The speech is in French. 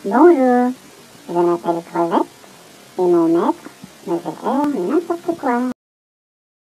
Bonjour, je m'appelle Crevette et mon maître me fait faire n'importe quoi.